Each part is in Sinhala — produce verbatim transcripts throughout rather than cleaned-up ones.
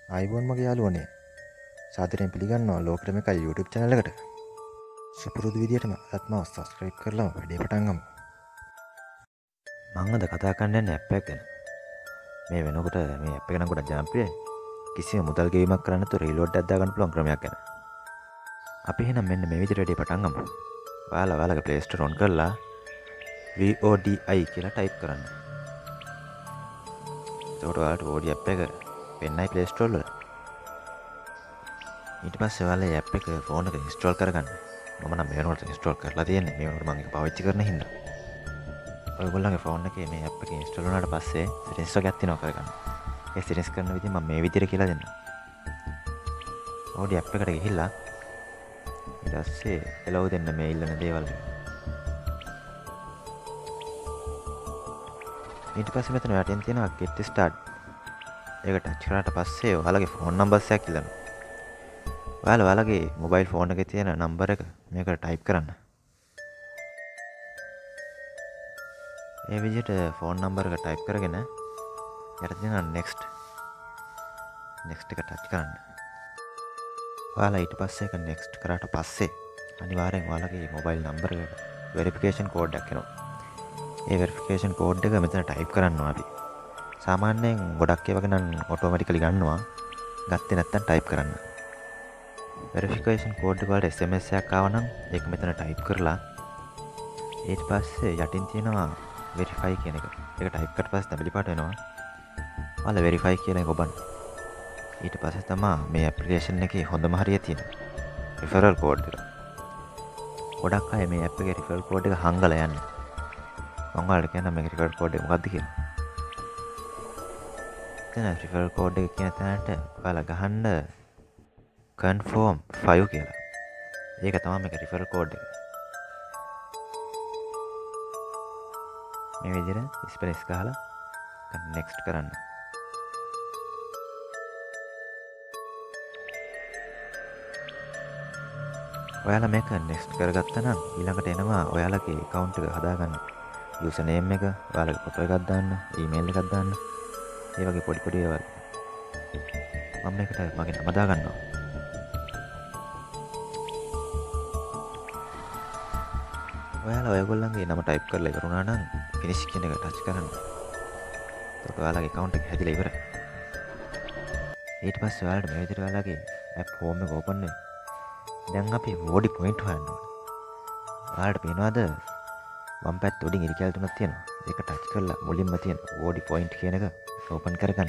ආයිබෝන් මගේ යාළුවනේ සාදරයෙන් පිළිගන්නවා ලෝකෙටම එකයි YouTube channel එකට. සුපුරුදු විදියටම අදත් මාව subscribe කරලා වැඩේ පටන් ගමු. මම අද කතා කරන්න යන්නේ app එක ගැන. මේ වෙනකොට මේ app එක නම් ගොඩක් ජනප්‍රියයි. කිසිම මුදල් ගෙවීමක් කරන්න නැතුව reload එකක් දාගන්න පුළුවන් ක්‍රමයක් ගැන. අපි එහෙනම් මෙන්න මේ විදිහට වැඩේ පටන් ගමු. ඔයාලා ඔයාලගේ Play Store on කරලා වොඩි කියලා type කරන්න. එතකොට ඔයාලට වොඩි app එක පෙන්නයි Play Store වල. ඊට පස්සේ ඔයාලා මේ app එක ෆෝන් එකේ ඉන්ස්ටෝල් කරගන්න. මම නම් මේ වෙනකොට ඉන්ස්ටෝල් කරලා තියෙන්නේ. මේ වෙනකොට මම ඒක පාවිච්චි කරන හින්දා. ඔයගොල්ලන්ගේ ෆෝන් එකේ මේ app එක ඉන්ස්ටෝල් වුණාට පස්සේ settings වර්ගයක් තියෙනවා කරගන්න. ඒ settings කරන විදිහ මම මේ විදිහට කියලා දෙන්නම්. ඔඩි app එකට ගිහිල්ලා ඊට පස්සේ allow දෙන්න මේ ඉල්ලන දේවල්. ඊට පස්සේ මෙතන යටින් තියෙනවා get start. ඒක ටච් කරාට පස්සේ ඔයාලගේ ෆෝන් නම්බර්ස් එකක් ඉල්ලනවා. ඔයාලා ඔයාලගේ මොබයිල් ෆෝන් එකේ තියෙන නම්බර එක මේකට ටයිප් කරන්න. ඒ විදිහට ෆෝන් නම්බර එක ටයිප් කරගෙන යට තියෙන next next එක ටච් කරන්න. ඔයාලා ඊට පස්සේ ඒක next කරාට පස්සේ අනිවාර්යෙන් ඔයාලගේ මොබයිල් නම්බර එකට verification code එකක් එනවා. ඒ verification code එක මෙතන ටයිප් කරනවා අපි. සාමාන්‍යයෙන් ගොඩක් ඒවා නම් automatically ගන්නවා. ගත්තේ නැත්නම් ටයිප් කරන්න. verification code එක වලට S M S එකක් ආව නම් ඒක මෙතන ටයිප් කරලා ඊට පස්සේ යටින් තියෙනවා verify කියන එක. ඒක ටයිප් කරලා පස්සේ තැඹිලි පාට වෙනවා. ඔයාලා verify කියන එක ඔබන්න. ඊට පස්සේ තමයි මේ application එකේ හොඳම හරිය තියෙන්නේ. referral code එක. ගොඩක් අය මේ app එකේ referral code එක හංගලා යන්නේ. මම ඔයාලට කියන්නම් මේ referral code එක මොකක්ද කියලා. දැන් referral code එක කියන තැනට ඔයාලා ගහන්න confirm five කියලා. ඒක තමයි මේක referral code එක. මේ විදිහට space ගහලා next කරන්න. ඔයාලා මේක next කරගත්තා නම් ඊළඟට එනවා ඔයාලගේ account එක හදාගන්න. user name එක, ඔයාලගේ photo එකක් දාන්න, email එකක් දාන්න. ඒ වගේ පොඩි පොඩි ඒවා. මම මේකට මගේ නම දාගන්නවා. ඔයාලා ඔයගොල්ලන්ගේ නම ටයිප් කරලා ඉවර වුණා නම් finish කියන එක ටච් කරන්න. එතකොට ඔයාලගේ account එක හැදිලා ඉවරයි. ඊට පස්සේ ඔයාලට මේ විදිහට ඔයාලගේ app home එක open වෙනවා. දැන් අපි වොඩි point හොයන්න ඕනේ. ඔයාලට පේනවද වම් පැත්ත උඩින් ඉරි කැල් තුනක් තියෙනවා. ඒක ටච් කරලා මුලින්ම තියෙන වොඩි point කියන එක open කරගන්න.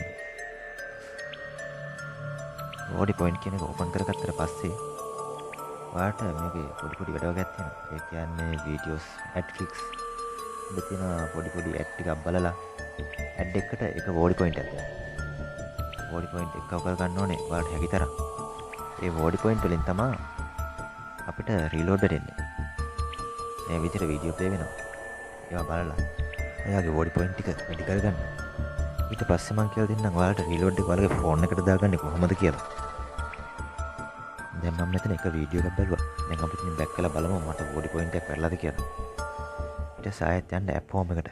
වොඩි point කියන එක open කරගත්තට පස්සේ ඔයාලට මේකේ පොඩි පොඩි වැඩ වර්ගයක් තියෙනවා. ඒ කියන්නේ videos, Netflix ඉතින් තියෙන පොඩි පොඩි ad ටිකක් බලලා ad එකකට එක වොඩි point එකක් දෙන්න. වොඩි point එක කවර් ගන්න ඕනේ ඔයාලට හැකි තරම්. ඒ වොඩි point වලින් තමයි අපිට reload වෙන්නේ. මේ විදිහට වීඩියෝ ප්ලේ වෙනවා. ඒවා බලලා ඔයාගේ වොඩි point ටික වැඩි කරගන්න. ඊට පස්සේ මම කියලා දෙන්නම් ඔයාලට reload එක ඔයාලගේ ෆෝන් එකට දාගන්නේ කොහොමද කියලා. දැන් මම මෙතන එක වීඩියෝ එකක් බැලුවා. දැන් අපි ඉතින් බෑක් කරලා බලමු මට වොඩි point එකක් වැරලාද කියලා. ඊට පස්සේ ආයෙත් යන්න app home එකට.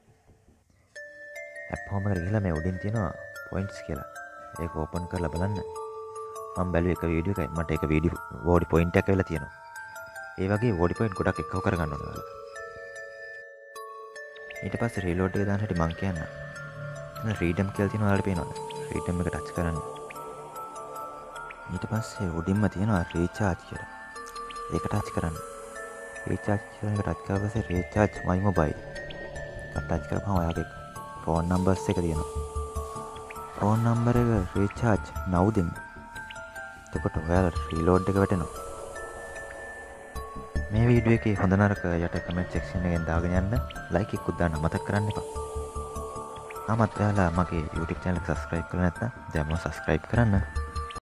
app home එකට ගිහලා මේ උඩින් තියෙනවා points කියලා. ඒක open කරලා බලන්න. මම බැලුවේ එක වීඩියෝ එකයි. මට ඒක වීඩියෝ වොඩි point එකක් වෙලා තියෙනවා. ඒ වගේ වොඩි point ගොඩක් එක්කව කරගන්න ඕනේ ඔයාලා. ඊට පස්සේ reload එක දාන්න හැටි මම කියන්නම්. එතන freedom කියලා තියෙනවා ඔයාලට පේනවද? freedom එක ටච් කරන්න. ඊට පස්සේ උඩින්ම තියෙනවා recharge කියලා. ඒක ටච් කරන්න. recharge කියන එක ටච් කරලා පස්සේ recharge my mobile. ඒක ටච් කරපුවම ඔයාගේ phone numbers එක තියෙනවා. phone number එක recharge now දෙන්න. එතකොට ඔයාලා reload එක වැටෙනවා. මේ වීඩියෝ එකේ හොඳ නරක යට කමෙන්ට් සෙක්ෂන් එකෙන් දාගෙන යන්න. ලයික් එකකුත් දාන්න මතක කරන්න එපා. ආමත් ඔයාලා මගේ YouTube channel එක subscribe කරලා නැත්නම් දැන්ම subscribe කරන්න.